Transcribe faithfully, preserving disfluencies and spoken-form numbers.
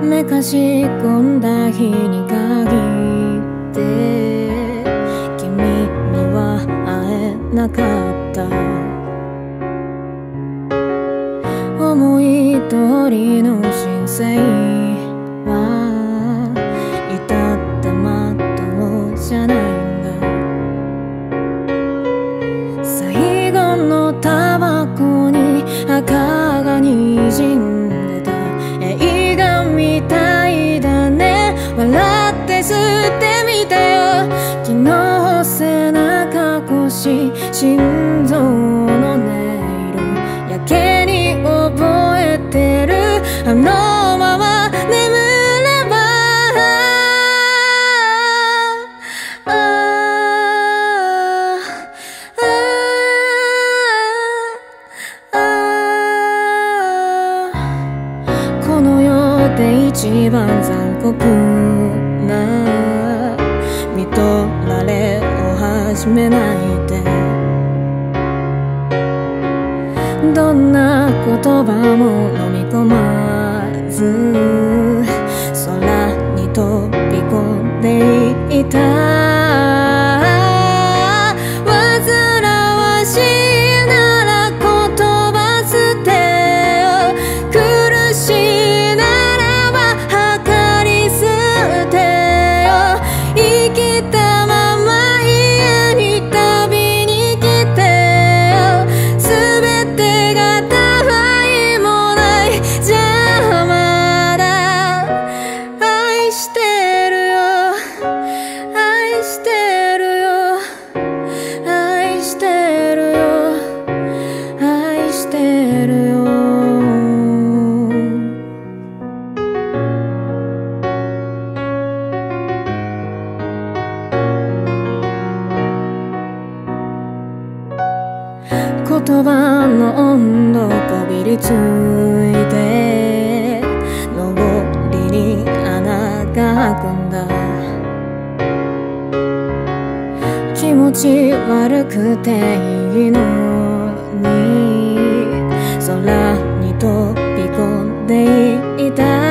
めかし込んだ日に限って君には会えなかった。思い通りの人生は至ってまっとうじゃないんだ。最後のタバコに赤がにじんでた。映画みたいだね。笑って吸ってみたよ。昨日背中腰心臓の音色やけに覚えてる。あのまま眠ればああこの世で一番残酷な見とられを始めないで。どんな言葉も飲み込まず空に飛び込んでいた。煩わしいなら言葉捨てよ。苦しいならば計り捨てよ。生きたまま家に旅に来てよ。全てがたわいもないじゃあまだ愛してるよ。愛してるよ。愛してるよ。愛してるよ。言葉の温度こびりついて上りに穴が開くんだ。気持ち悪くていいのに空に飛び込んでいた。